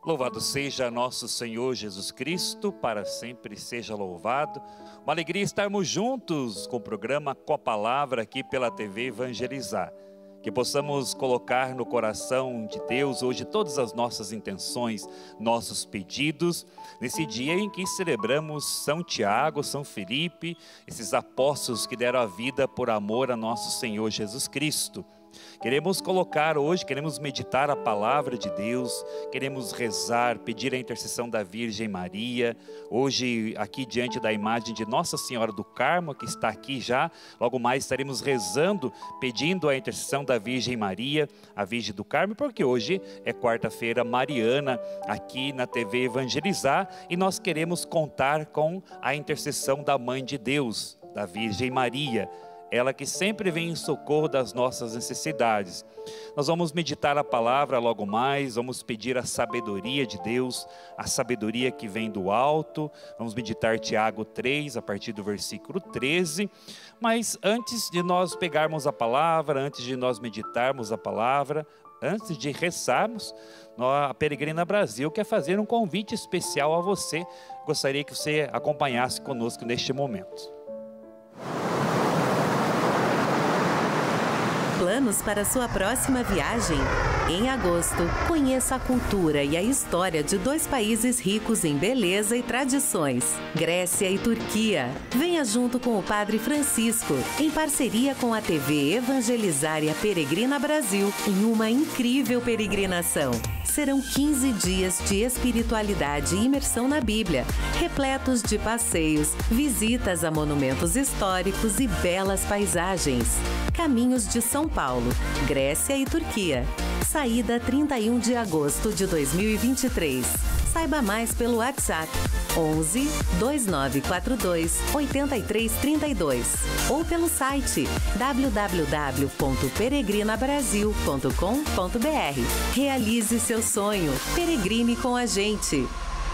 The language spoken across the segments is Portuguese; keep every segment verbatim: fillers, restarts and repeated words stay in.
Louvado seja nosso Senhor Jesus Cristo, para sempre seja louvado. Uma alegria estarmos juntos com o programa Com a Palavra aqui pela T V Evangelizar. Que possamos colocar no coração de Deus hoje todas as nossas intenções, nossos pedidos, nesse dia em que celebramos São Tiago, São Felipe, esses apóstolos que deram a vida por amor a nosso Senhor Jesus Cristo. Queremos colocar hoje, queremos meditar a palavra de Deus, queremos rezar, pedir a intercessão da Virgem Maria. Hoje, aqui diante da imagem de Nossa Senhora do Carmo, que está aqui já, logo mais estaremos rezando, pedindo a intercessão da Virgem Maria, a Virgem do Carmo, porque hoje é quarta-feira mariana, aqui na T V Evangelizar, e nós queremos contar com a intercessão da Mãe de Deus, da Virgem Maria. Ela que sempre vem em socorro das nossas necessidades. Nós vamos meditar a palavra logo mais, vamos pedir a sabedoria de Deus, a sabedoria que vem do alto. Vamos meditar Tiago três, a partir do versículo treze. Mas antes de nós pegarmos a palavra, antes de nós meditarmos a palavra, antes de rezarmos, a Peregrina Brasil quer fazer um convite especial a você. Gostaria que você acompanhasse conosco neste momento. Planos para sua próxima viagem? Em agosto, conheça a cultura e a história de dois países ricos em beleza e tradições, Grécia e Turquia. Venha junto com o Padre Francisco, em parceria com a T V Evangelizar e a Peregrina Brasil, em uma incrível peregrinação. Serão quinze dias de espiritualidade e imersão na Bíblia, repletos de passeios, visitas a monumentos históricos e belas paisagens. Caminhos de São Paulo, Grécia e Turquia. Saída trinta e um de agosto de dois mil e vinte e três. Saiba mais pelo WhatsApp onze, dois nove quatro dois, oito três três dois ou pelo site w w w ponto peregrina brasil ponto com ponto b r. Realize seu sonho. Peregrine com a gente.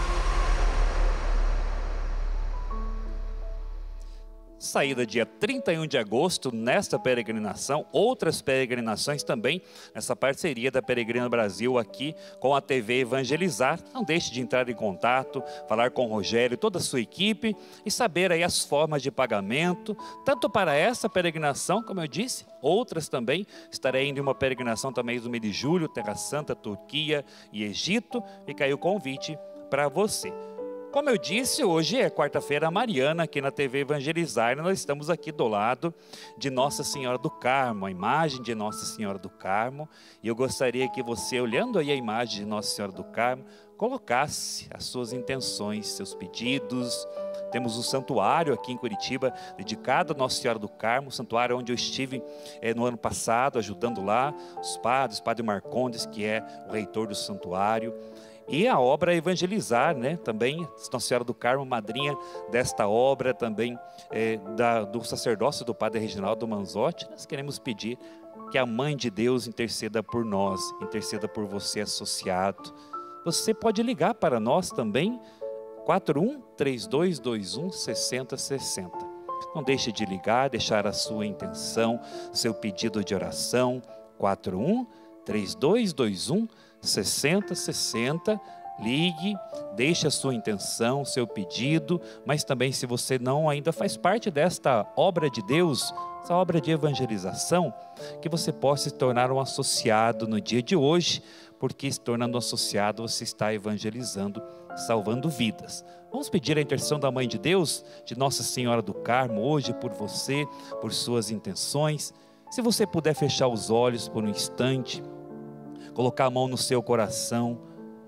Saída dia trinta e um de agosto, nesta peregrinação, outras peregrinações também, nessa parceria da Peregrina Brasil aqui com a T V Evangelizar. Não deixe de entrar em contato, falar com o Rogério e toda a sua equipe e saber aí as formas de pagamento, tanto para essa peregrinação, como eu disse, outras também. Estarei indo em uma peregrinação também do mês de julho, Terra Santa, Turquia e Egito. Fica aí o convite para você. Como eu disse, hoje é quarta-feira mariana aqui na T V Evangelizar, e nós estamos aqui do lado de Nossa Senhora do Carmo, a imagem de Nossa Senhora do Carmo, e eu gostaria que você, olhando aí a imagem de Nossa Senhora do Carmo, colocasse as suas intenções, seus pedidos. Temos um santuário aqui em Curitiba, dedicado a Nossa Senhora do Carmo, um santuário onde eu estive é, no ano passado, ajudando lá os padres, Padre Marcondes, que é o reitor do santuário. E a obra Evangelizar, né? Também Nossa Senhora do Carmo, madrinha desta obra também, é, da, do sacerdócio do Padre Reginaldo Manzotti. Nós queremos pedir que a Mãe de Deus interceda por nós, interceda por você associado. Você pode ligar para nós também, quatro um, três dois dois um, seis zero seis zero. Não deixe de ligar, deixar a sua intenção, seu pedido de oração, quatro um, três dois dois um, seis zero seis zero. Ligue, deixe a sua intenção, seu pedido, mas também, se você não ainda faz parte desta obra de Deus, essa obra de evangelização, que você possa se tornar um associado no dia de hoje, porque se tornando um associado você está evangelizando, salvando vidas. Vamos pedir a intercessão da Mãe de Deus, de Nossa Senhora do Carmo, hoje por você, por suas intenções. Se você puder fechar os olhos por um instante, colocar a mão no seu coração.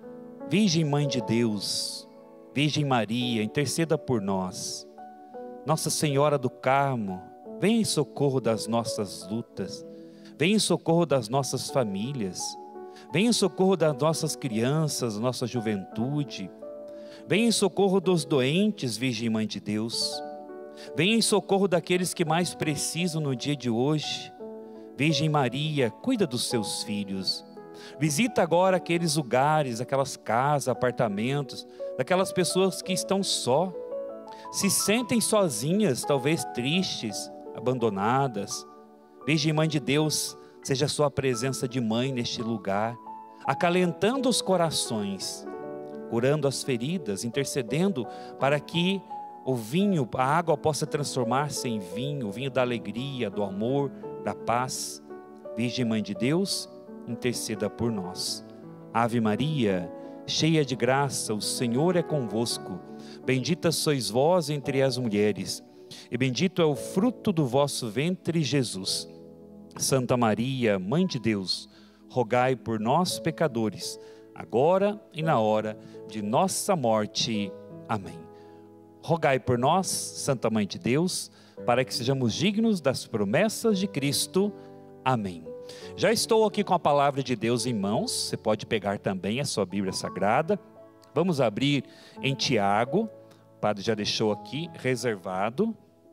Virgem Mãe de Deus, Virgem Maria, interceda por nós. Nossa Senhora do Carmo, venha em socorro das nossas lutas, venha em socorro das nossas famílias, venha em socorro das nossas crianças, da nossa juventude, venha em socorro dos doentes, Virgem Mãe de Deus, venha em socorro daqueles que mais precisam no dia de hoje. Virgem Maria, cuida dos seus filhos. Visita agora aqueles lugares, aquelas casas, apartamentos, daquelas pessoas que estão só, se sentem sozinhas, talvez tristes, abandonadas. Virgem Mãe de Deus, seja a sua presença de mãe neste lugar, acalentando os corações, curando as feridas, intercedendo para que o vinho, a água possa transformar-se em vinho, o vinho da alegria, do amor, da paz. Virgem Mãe de Deus, interceda por nós. Ave Maria, cheia de graça, o Senhor é convosco. Bendita sois vós entre as mulheres, e bendito é o fruto do vosso ventre, Jesus. Santa Maria, Mãe de Deus, rogai por nós, pecadores, agora e na hora de nossa morte. Amém. Rogai por nós, Santa Mãe de Deus, para que sejamos dignos das promessas de Cristo. Amém. Já estou aqui com a palavra de Deus em mãos, você pode pegar também a sua Bíblia Sagrada. Vamos abrir em Tiago, o padre já deixou aqui reservado.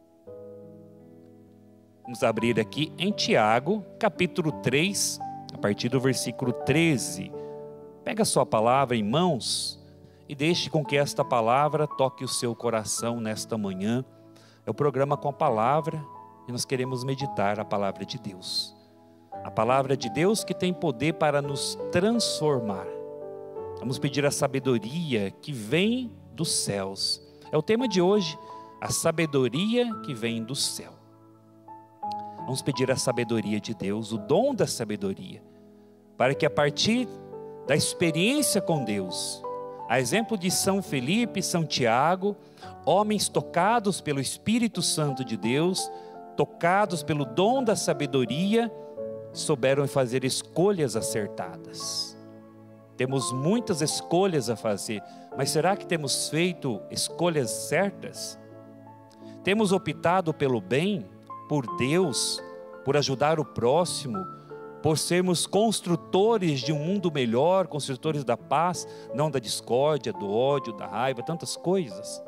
Vamos abrir aqui em Tiago, capítulo três, a partir do versículo treze. Pega a sua palavra em mãos e deixe com que esta palavra toque o seu coração nesta manhã. É o programa Com a Palavra e nós queremos meditar a palavra de Deus. A palavra de Deus que tem poder para nos transformar. Vamos pedir a sabedoria que vem dos céus. É o tema de hoje, a sabedoria que vem do céu. Vamos pedir a sabedoria de Deus, o dom da sabedoria, para que a partir da experiência com Deus, a exemplo de São Felipe e São Tiago, homens tocados pelo Espírito Santo de Deus, tocados pelo dom da sabedoria, souberam fazer escolhas acertadas. Temos muitas escolhas a fazer, mas será que temos feito escolhas certas? Temos optado pelo bem, por Deus, por ajudar o próximo, por sermos construtores de um mundo melhor, construtores da paz, não da discórdia, do ódio, da raiva, tantas coisas.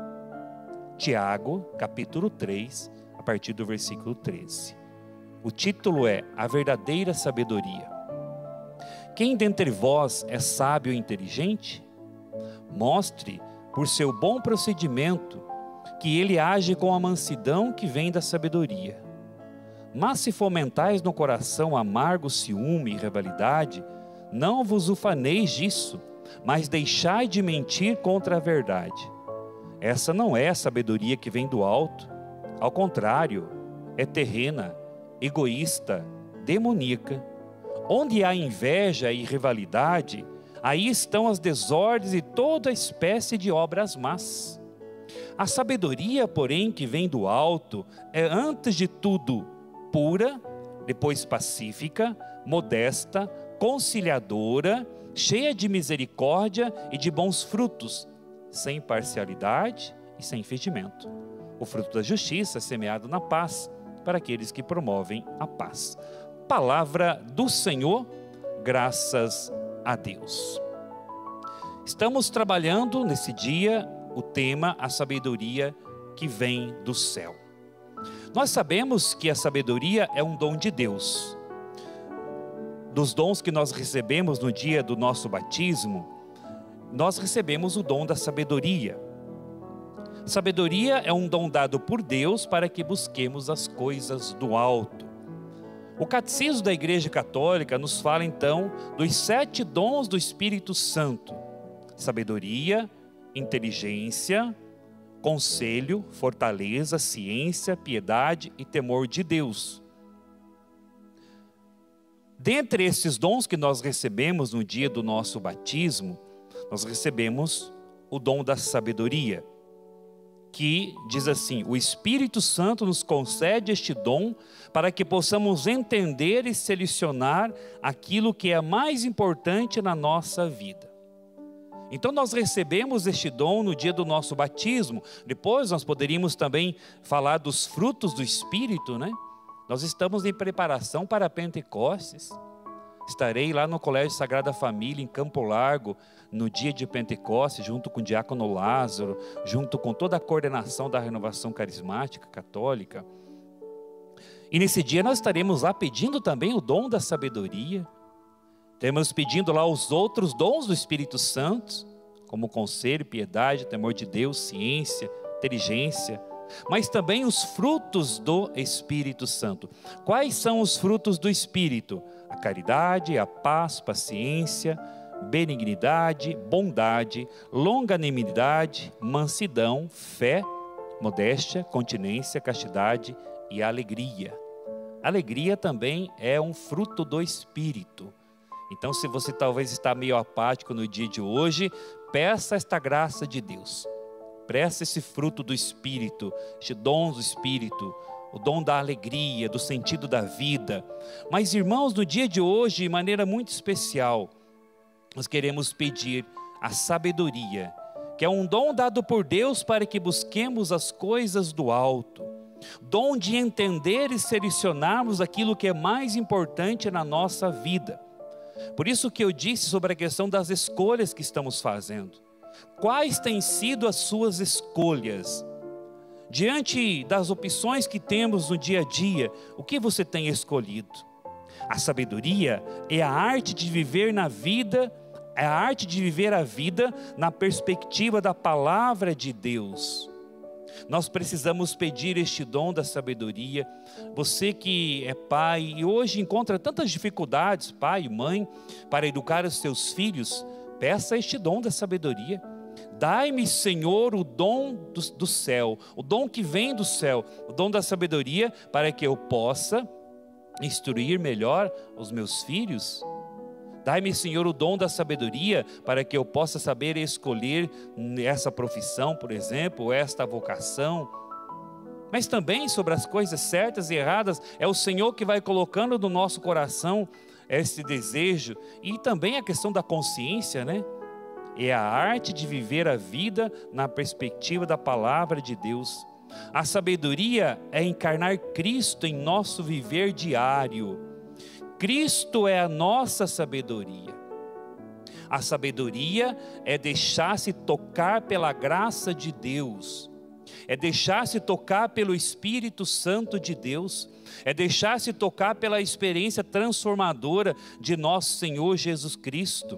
Tiago, capítulo três, a partir do versículo treze. O título é A Verdadeira Sabedoria. Quem dentre vós é sábio e inteligente? Mostre, por seu bom procedimento, que ele age com a mansidão que vem da sabedoria. Mas se fomentais no coração amargo ciúme e rivalidade, não vos ufaneis disso, mas deixai de mentir contra a verdade. Essa não é a sabedoria que vem do alto, ao contrário, é terrena, egoísta, demoníaca. Onde há inveja e rivalidade, aí estão as desordens e toda espécie de obras más. A sabedoria, porém, que vem do alto, é antes de tudo pura, depois pacífica, modesta, conciliadora, cheia de misericórdia e de bons frutos, sem parcialidade e sem fingimento. O fruto da justiça é semeado na paz, para aqueles que promovem a paz. Palavra do Senhor, graças a Deus. Estamos trabalhando nesse dia o tema, a sabedoria que vem do céu. Nós sabemos que a sabedoria é um dom de Deus. Dos dons que nós recebemos no dia do nosso batismo, nós recebemos o dom da sabedoria. Sabedoria é um dom dado por Deus para que busquemos as coisas do alto. O Catecismo da Igreja Católica nos fala então dos sete dons do Espírito Santo: sabedoria, inteligência, conselho, fortaleza, ciência, piedade e temor de Deus. Dentre esses dons que nós recebemos no dia do nosso batismo, nós recebemos o dom da sabedoria, que diz assim: o Espírito Santo nos concede este dom para que possamos entender e selecionar aquilo que é mais importante na nossa vida. Então nós recebemos este dom no dia do nosso batismo. Depois nós poderíamos também falar dos frutos do Espírito, né? Nós estamos em preparação para Pentecostes. Estarei lá no Colégio Sagrada Família, em Campo Largo, no dia de Pentecostes, junto com o diácono Lázaro, junto com toda a coordenação da Renovação Carismática Católica. E nesse dia nós estaremos lá pedindo também o dom da sabedoria. Estaremos pedindo lá os outros dons do Espírito Santo, como conselho, piedade, temor de Deus, ciência, inteligência, mas também os frutos do Espírito Santo. Quais são os frutos do Espírito? A caridade, a paz, paciência, benignidade, bondade, longanimidade, mansidão, fé, modéstia, continência, castidade e alegria. Alegria também é um fruto do Espírito. Então, se você talvez está meio apático no dia de hoje, peça esta graça de Deus. Peça esse fruto do Espírito, este dom do Espírito, o dom da alegria, do sentido da vida. Mas, irmãos, no dia de hoje, de maneira muito especial, nós queremos pedir a sabedoria, que é um dom dado por Deus para que busquemos as coisas do alto. Dom de entender e selecionarmos aquilo que é mais importante na nossa vida. Por isso que eu disse sobre a questão das escolhas que estamos fazendo. Quais têm sido as suas escolhas? Diante das opções que temos no dia a dia, o que você tem escolhido? A sabedoria é a arte de viver na vida, é a arte de viver a vida na perspectiva da palavra de Deus. Nós precisamos pedir este dom da sabedoria. Você que é pai e hoje encontra tantas dificuldades, pai e mãe, para educar os seus filhos, peça este dom da sabedoria. Dai-me, Senhor, o dom do, do céu, o dom que vem do céu, o dom da sabedoria, para que eu possa instruir melhor os meus filhos. Dai-me, Senhor, o dom da sabedoria para que eu possa saber escolher essa profissão, por exemplo, esta vocação. Mas também sobre as coisas certas e erradas, é o Senhor que vai colocando no nosso coração esse desejo. E também a questão da consciência, né? É a arte de viver a vida na perspectiva da palavra de Deus. A sabedoria é encarnar Cristo em nosso viver diário. Cristo é a nossa sabedoria. A sabedoria é deixar-se tocar pela graça de Deus. É deixar-se tocar pelo Espírito Santo de Deus. É deixar-se tocar pela experiência transformadora de nosso Senhor Jesus Cristo.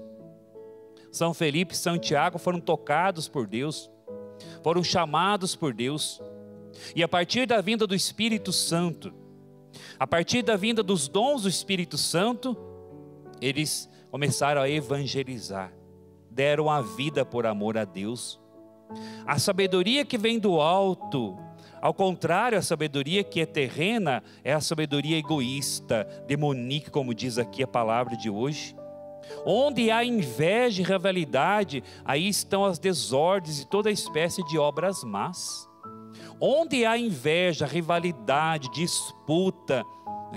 São Felipe e São Tiago foram tocados por Deus. Foram chamados por Deus. E a partir da vinda do Espírito Santo, a partir da vinda dos dons do Espírito Santo, eles começaram a evangelizar, deram a vida por amor a Deus. A sabedoria que vem do alto, ao contrário, a sabedoria que é terrena, é a sabedoria egoísta, demoníaca, como diz aqui a palavra de hoje. Onde há inveja e rivalidade, aí estão as desordens e toda espécie de obras más. Onde há inveja, rivalidade, disputa,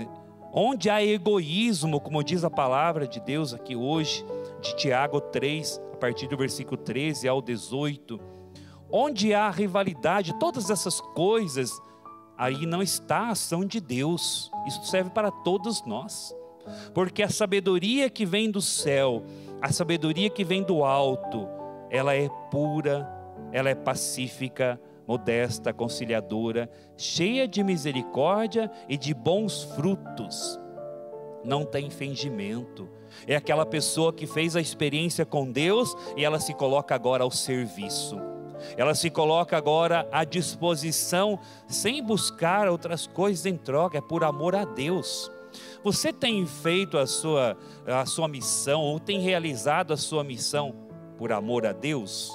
onde há egoísmo, como diz a palavra de Deus aqui hoje, de Tiago três, a partir do versículo treze ao dezoito, onde há rivalidade, todas essas coisas, aí não está a ação de Deus. Isso serve para todos nós, porque a sabedoria que vem do céu, a sabedoria que vem do alto, ela é pura, ela é pacífica, modesta, conciliadora, cheia de misericórdia e de bons frutos. Não tem fingimento. É aquela pessoa que fez a experiência com Deus e ela se coloca agora ao serviço. Ela se coloca agora à disposição, sem buscar outras coisas em troca, é por amor a Deus. Você tem feito a sua, a sua missão, ou tem realizado a sua missão por amor a Deus?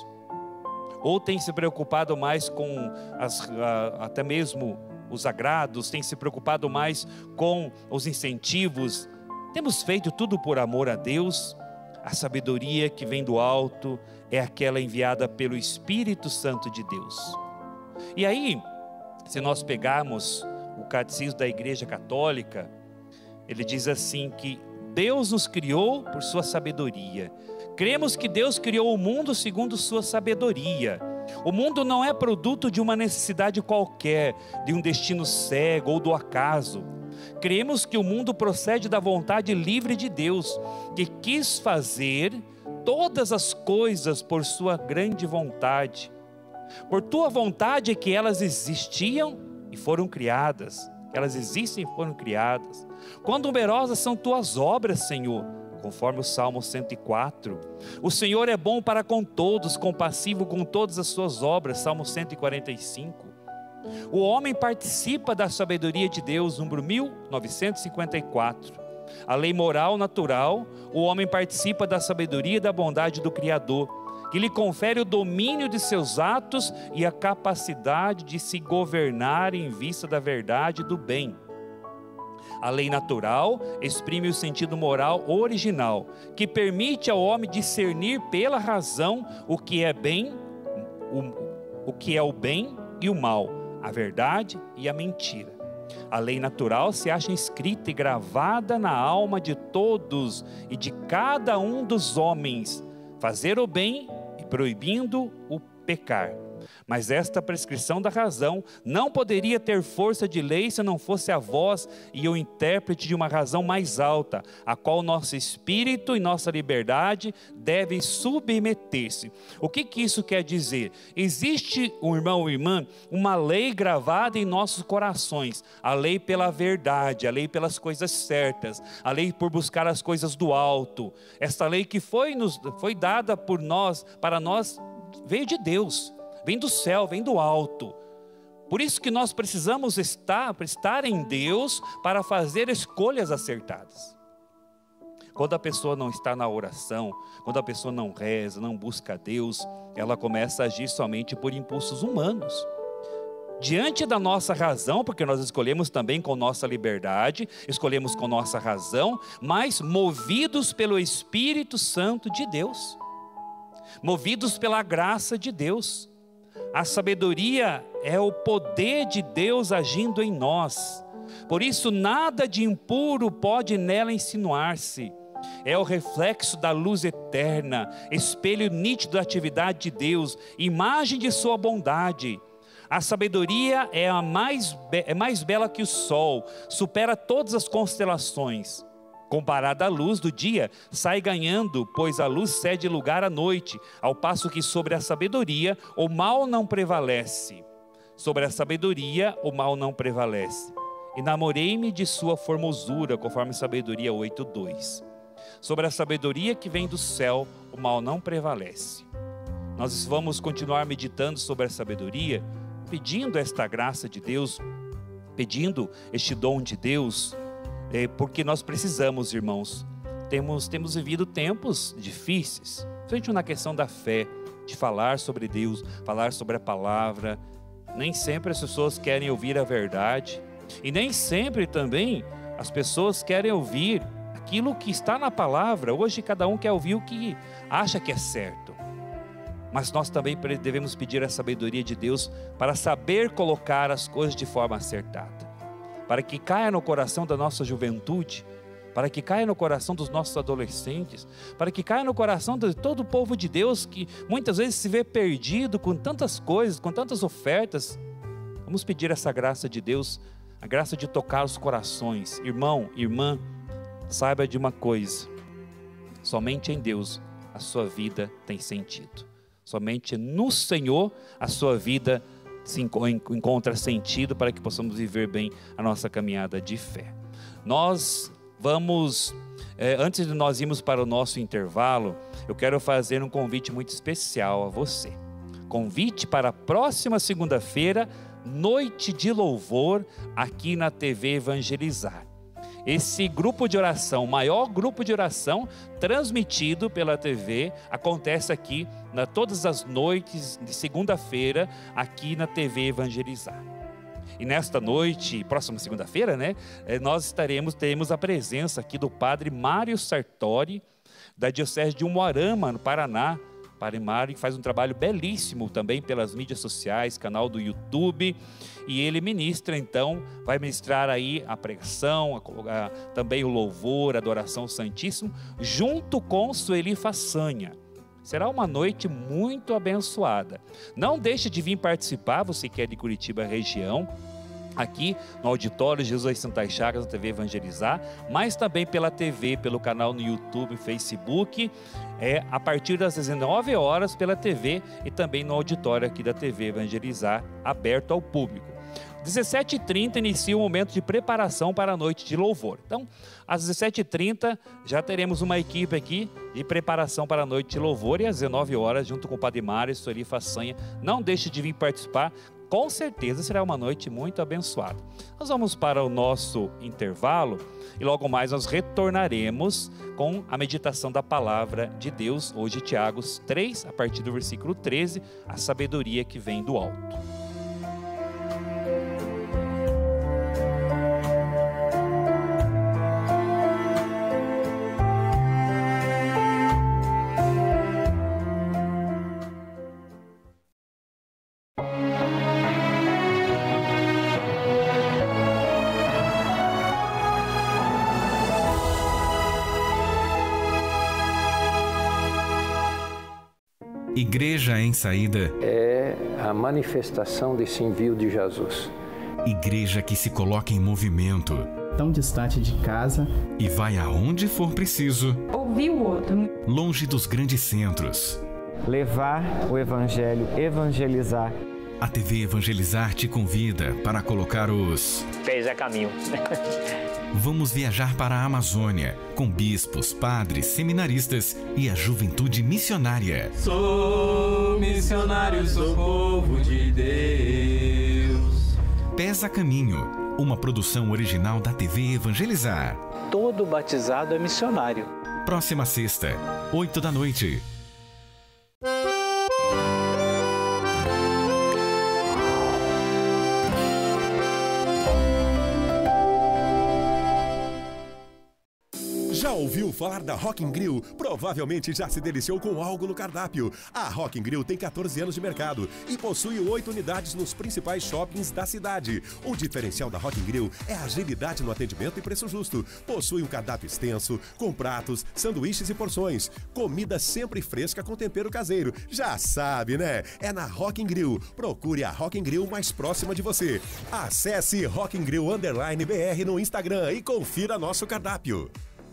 Ou tem se preocupado mais com as, a, até mesmo os agrados, tem se preocupado mais com os incentivos? Temos feito tudo por amor a Deus? A sabedoria que vem do alto é aquela enviada pelo Espírito Santo de Deus. E aí, se nós pegarmos o Catecismo da Igreja Católica, ele diz assim que Deus nos criou por sua sabedoria. Cremos que Deus criou o mundo segundo sua sabedoria. O mundo não é produto de uma necessidade qualquer, de um destino cego ou do acaso. Cremos que o mundo procede da vontade livre de Deus, que quis fazer todas as coisas por sua grande vontade. Por tua vontade é que elas existiam e foram criadas. Elas existem e foram criadas. Quão numerosas são tuas obras, Senhor, conforme o Salmo cento e quatro. O Senhor é bom para com todos, compassivo com todas as suas obras, Salmo cento e quarenta e cinco. O homem participa da sabedoria de Deus, número mil novecentos e cinquenta e quatro. A lei moral natural, o homem participa da sabedoria e da bondade do Criador, que lhe confere o domínio de seus atos e a capacidade de se governar em vista da verdade e do bem. A lei natural exprime o sentido moral original, que permite ao homem discernir pela razão o que é bem, o, o que é o bem e o mal, a verdade e a mentira. A lei natural se acha escrita e gravada na alma de todos e de cada um dos homens, fazer o bem e proibindo o pecar. Mas esta prescrição da razão não poderia ter força de lei se não fosse a voz e o intérprete de uma razão mais alta, a qual nosso espírito e nossa liberdade devem submeter-se. O que que isso quer dizer? Existe, um irmão ou irmã, uma lei gravada em nossos corações, a lei pela verdade, a lei pelas coisas certas, a lei por buscar as coisas do alto. Esta lei que foi, nos, foi dada por nós, para nós, veio de Deus. Vem do céu, vem do alto. Por isso que nós precisamos estar, estar em Deus para fazer escolhas acertadas. Quando a pessoa não está na oração, quando a pessoa não reza, não busca a Deus, ela começa a agir somente por impulsos humanos. Diante da nossa razão, porque nós escolhemos também com nossa liberdade, escolhemos com nossa razão, mas movidos pelo Espírito Santo de Deus, movidos pela graça de Deus. A sabedoria é o poder de Deus agindo em nós. Por isso nada de impuro pode nela insinuar-se. É o reflexo da luz eterna, espelho nítido da atividade de Deus, imagem de sua bondade. A sabedoria é a mais, be- é mais bela que o sol, supera todas as constelações. Comparada à luz do dia, sai ganhando, pois a luz cede lugar à noite, ao passo que sobre a sabedoria o mal não prevalece. Sobre a sabedoria o mal não prevalece. Enamorei-me de sua formosura, conforme Sabedoria oito, dois. Sobre a sabedoria que vem do céu, o mal não prevalece. Nós vamos continuar meditando sobre a sabedoria, pedindo esta graça de Deus, pedindo este dom de Deus, É porque nós precisamos, irmãos, temos, temos vivido tempos difíceis, principalmente na questão da fé, de falar sobre Deus, falar sobre a palavra. Nem sempre as pessoas querem ouvir a verdade, e nem sempre também as pessoas querem ouvir aquilo que está na palavra. Hoje cada um quer ouvir o que acha que é certo, mas nós também devemos pedir a sabedoria de Deus para saber colocar as coisas de forma acertada, para que caia no coração da nossa juventude, para que caia no coração dos nossos adolescentes, para que caia no coração de todo o povo de Deus, que muitas vezes se vê perdido com tantas coisas, com tantas ofertas. Vamos pedir essa graça de Deus, a graça de tocar os corações. Irmão, irmã, saiba de uma coisa: somente em Deus a sua vida tem sentido, somente no Senhor a sua vida se encontra sentido, para que possamos viver bem a nossa caminhada de fé. Nós vamos, é, antes de nós irmos para o nosso intervalo, eu quero fazer um convite muito especial a você. Convite para a próxima segunda-feira, noite de louvor, aqui na T V Evangelizar. Esse grupo de oração, o maior grupo de oração transmitido pela T V, acontece aqui na, todas as noites de segunda-feira, aqui na T V Evangelizar. E nesta noite, próxima segunda-feira, né, nós estaremos, teremos a presença aqui do padre Mário Sartori, da Diocese de Umuarama, no Paraná. Padre Mário, que faz um trabalho belíssimo também pelas mídias sociais, canal do YouTube, e ele ministra, então, vai ministrar aí a pregação, a, a, também o louvor, a adoração ao Santíssimo, junto com Sueli Façanha. Será uma noite muito abençoada. Não deixe de vir participar, você que é de Curitiba região, aqui no auditório Jesus Santas Chagas, na T V Evangelizar, mas também pela T V, pelo canal no YouTube, Facebook, é, a partir das dezenove horas pela T V e também no auditório aqui da T V Evangelizar, aberto ao público. dezessete e trinta inicia o momento de preparação para a noite de louvor. Então, às dezessete e trinta já teremos uma equipe aqui de preparação para a noite de louvor, e às dezenove horas, junto com o Padre Mário e Sueli Façanha. Não deixe de vir participar. com certeza será uma noite muito abençoada. Nós vamos para o nosso intervalo e logo mais nós retornaremos com a meditação da palavra de Deus, hoje Tiago três, a partir do versículo treze, a sabedoria que vem do alto. Igreja em Saída é a manifestação desse envio de Jesus. Igreja que se coloca em movimento. Tão distante de casa. E vai aonde for preciso. Ouvir o outro. Longe dos grandes centros. Levar o Evangelho, evangelizar. A T V Evangelizar te convida para colocar os pés a caminho. Vamos viajar para a Amazônia, com bispos, padres, seminaristas e a juventude missionária. Sou missionário, sou povo de Deus. Pés a Caminho, uma produção original da T V Evangelizar. Todo batizado é missionário. Próxima sexta, oito da noite. Já ouviu falar da Rock in Grill? Provavelmente já se deliciou com algo no cardápio. A Rock in Grill tem quatorze anos de mercado e possui oito unidades nos principais shoppings da cidade. O diferencial da Rock in Grill é a agilidade no atendimento e preço justo. Possui um cardápio extenso, com pratos, sanduíches e porções. Comida sempre fresca com tempero caseiro. Já sabe, né? É na Rock in Grill. Procure a Rock in Grill mais próxima de você. Acesse Rock in Grill underline B R no Instagram e confira nosso cardápio.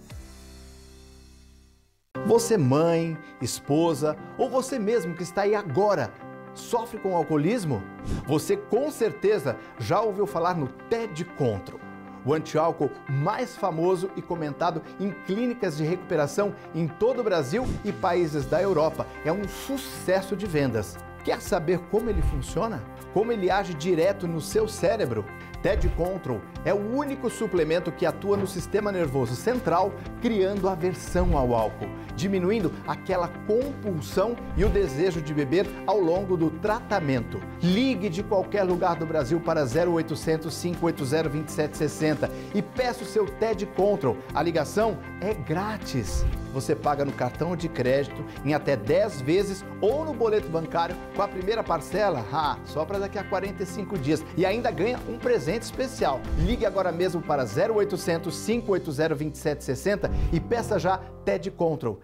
Você mãe, esposa ou você mesmo que está aí agora sofre com alcoolismo? Você com certeza já ouviu falar no T E D Control, o antiálcool mais famoso e comentado em clínicas de recuperação em todo o Brasil e países da Europa. É um sucesso de vendas. Quer saber como ele funciona? Como ele age direto no seu cérebro? T E D Control é o único suplemento que atua no sistema nervoso central, criando aversão ao álcool, diminuindo aquela compulsão e o desejo de beber ao longo do tratamento. Ligue de qualquer lugar do Brasil para zero oitocentos, cinco oito zero, dois sete seis zero e peça o seu T E D Control. A ligação é grátis. Você paga no cartão de crédito em até dez vezes ou no boleto bancário com a primeira parcela, ah, só para daqui a quarenta e cinco dias. E ainda ganha um presente especial. Ligue agora mesmo para zero oitocentos, cinco oito zero, dois sete seis zero e peça já T E D Control.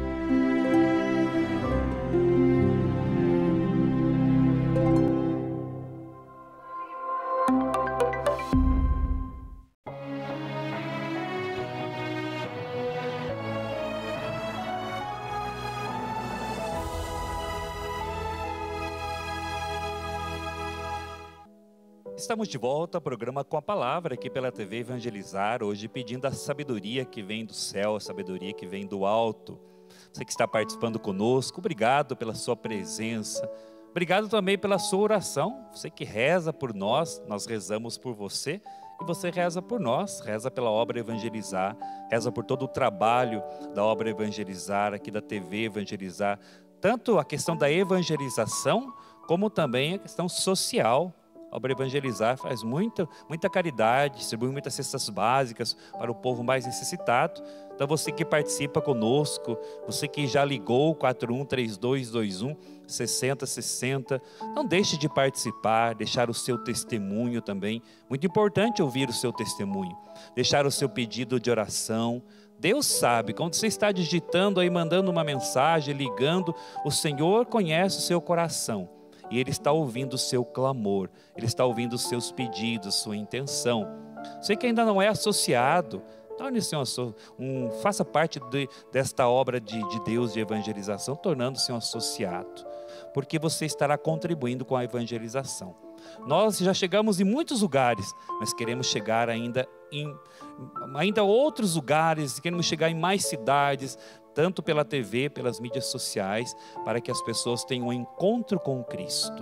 Estamos de volta ao programa Com a Palavra, aqui pela T V Evangelizar, hoje pedindo a sabedoria que vem do céu, a sabedoria que vem do alto. Você que está participando conosco, obrigado pela sua presença, obrigado também pela sua oração. Você que reza por nós, nós rezamos por você e você reza por nós, reza pela obra Evangelizar, reza por todo o trabalho da obra Evangelizar, aqui da T V Evangelizar, tanto a questão da evangelização, como também a questão social. A obra Evangelizar faz muita, muita caridade, distribui muitas cestas básicas para o povo mais necessitado. Então você que participa conosco, você que já ligou quatro um três dois dois um, seis zero seis zero, não deixe de participar, deixar o seu testemunho também. Muito importante ouvir o seu testemunho, deixar o seu pedido de oração. Deus sabe, quando você está digitando aí, mandando uma mensagem, ligando, o Senhor conhece o seu coração. E Ele está ouvindo o seu clamor, Ele está ouvindo os seus pedidos, sua intenção. Você que ainda não é associado, torne-se um, um, faça parte de, desta obra de, de Deus de evangelização, tornando-se um associado, porque você estará contribuindo com a evangelização. Nós já chegamos em muitos lugares, mas queremos chegar ainda em ainda outros lugares, queremos chegar em mais cidades, tanto pela T V, pelas mídias sociais, para que as pessoas tenham um encontro com Cristo.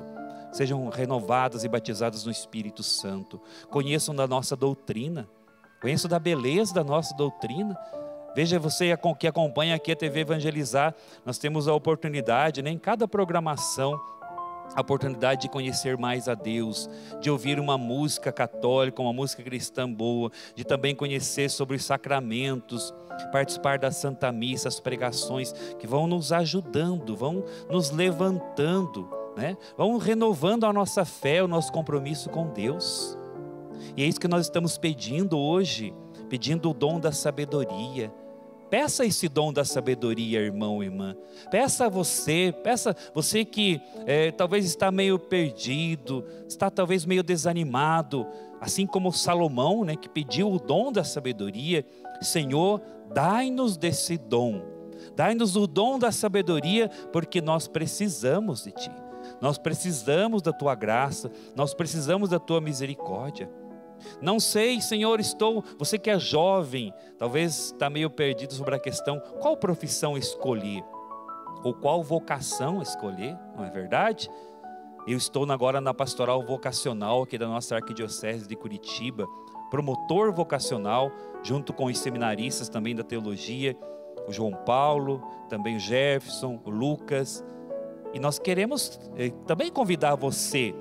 sejam renovadas e batizadas no Espírito Santo. Conheçam da nossa doutrina, conheçam da beleza da nossa doutrina. Veja, você que acompanha aqui a T V Evangelizar, nós temos a oportunidade, né, em cada programação, a oportunidade de conhecer mais a Deus, de ouvir uma música católica, uma música cristã boa, de também conhecer sobre os sacramentos, participar da Santa Missa, as pregações que vão nos ajudando, vão nos levantando, né? Vão renovando a nossa fé, o nosso compromisso com Deus. E é isso que nós estamos pedindo hoje, pedindo o dom da sabedoria. Peça esse dom da sabedoria, irmão e irmã. Peça a você, peça você que é, talvez está meio perdido, está talvez meio desanimado, assim como Salomão, né, que pediu o dom da sabedoria. Senhor, dai-nos desse dom, dai-nos o dom da sabedoria, porque nós precisamos de Ti. Nós precisamos da Tua graça, nós precisamos da Tua misericórdia. Não sei, Senhor, estou, você que é jovem, talvez está meio perdido sobre a questão, qual profissão escolher? Ou qual vocação escolher, não é verdade? Eu estou agora na pastoral vocacional aqui da nossa arquidiocese de Curitiba, promotor vocacional, junto com os seminaristas também da teologia, o João Paulo, também o Jefferson, o Lucas, e nós queremos eh, também convidar você.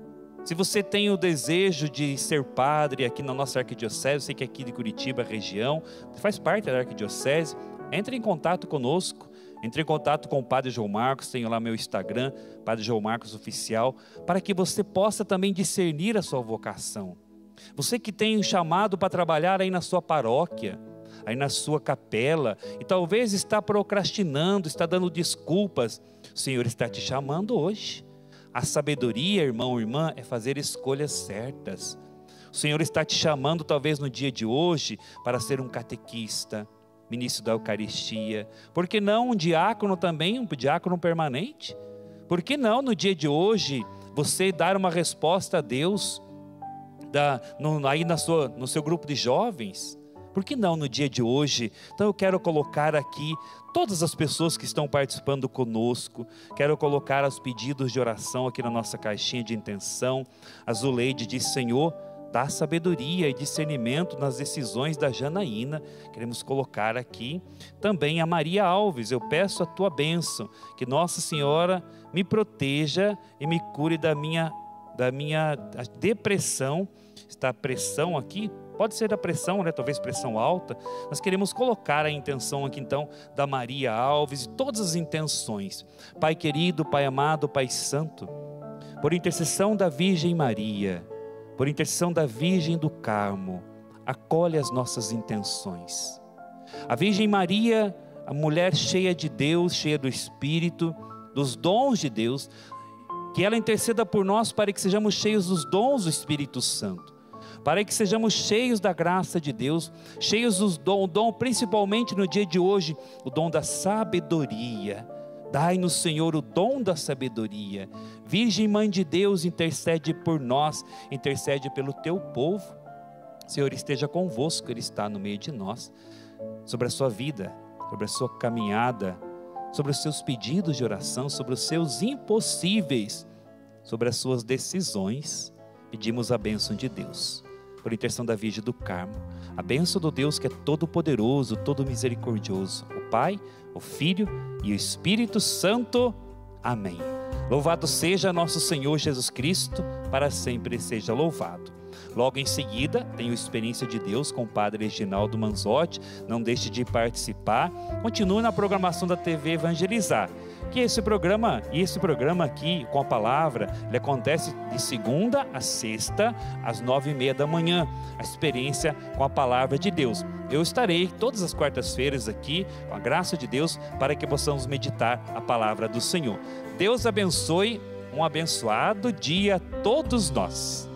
Se você tem o desejo de ser padre aqui na nossa arquidiocese, eu sei que aqui de Curitiba, região, faz parte da arquidiocese, entre em contato conosco, entre em contato com o Padre João Marcos, tenho lá meu Instagram, Padre João Marcos Oficial, para que você possa também discernir a sua vocação. Você que tem um chamado para trabalhar aí na sua paróquia, aí na sua capela, e talvez está procrastinando, está dando desculpas, o Senhor está te chamando hoje. A sabedoria, irmão e irmã, é fazer escolhas certas. O Senhor está te chamando talvez no dia de hoje para ser um catequista, ministro da Eucaristia. Por que não um diácono também, um diácono permanente? Por que não no dia de hoje você dar uma resposta a Deus da, no, aí na sua, no seu grupo de jovens? Por que não no dia de hoje? Então eu quero colocar aqui todas as pessoas que estão participando conosco, quero colocar os pedidos de oração aqui na nossa caixinha de intenção. A Zuleide diz: Senhor, dá sabedoria e discernimento nas decisões da Janaína. Queremos colocar aqui também a Maria Alves: eu peço a tua bênção, que Nossa Senhora me proteja e me cure da minha, da minha depressão. Está a pressão aqui? Pode ser da pressão, né? Talvez pressão alta. Nós queremos colocar a intenção aqui então da Maria Alves e todas as intenções. Pai querido, Pai amado, Pai santo, por intercessão da Virgem Maria, por intercessão da Virgem do Carmo, acolhe as nossas intenções. A Virgem Maria, a mulher cheia de Deus, cheia do Espírito, dos dons de Deus, que ela interceda por nós para que sejamos cheios dos dons do Espírito Santo, para que sejamos cheios da graça de Deus, cheios dos dom, dom principalmente no dia de hoje, o dom da sabedoria. Dai-nos, Senhor, o dom da sabedoria. Virgem Mãe de Deus, intercede por nós, intercede pelo teu povo. Senhor, esteja convosco, Ele está no meio de nós, sobre a sua vida, sobre a sua caminhada, sobre os seus pedidos de oração, sobre os seus impossíveis, sobre as suas decisões. Pedimos a bênção de Deus, por intercessão da Virgem do Carmo, a bênção do Deus que é todo poderoso, todo misericordioso, o Pai, o Filho e o Espírito Santo. Amém. Louvado seja nosso Senhor Jesus Cristo, para sempre seja louvado. Logo em seguida, tenho Experiência de Deus com o Padre Reginaldo Manzotti. Não deixe de participar. Continue na programação da T V Evangelizar, que esse programa, e esse programa aqui com a palavra, ele acontece de segunda a sexta, às nove e meia da manhã, a experiência com a palavra de Deus. Eu estarei todas as quartas-feiras aqui, com a graça de Deus, para que possamos meditar a palavra do Senhor. Deus abençoe, um abençoado dia a todos nós.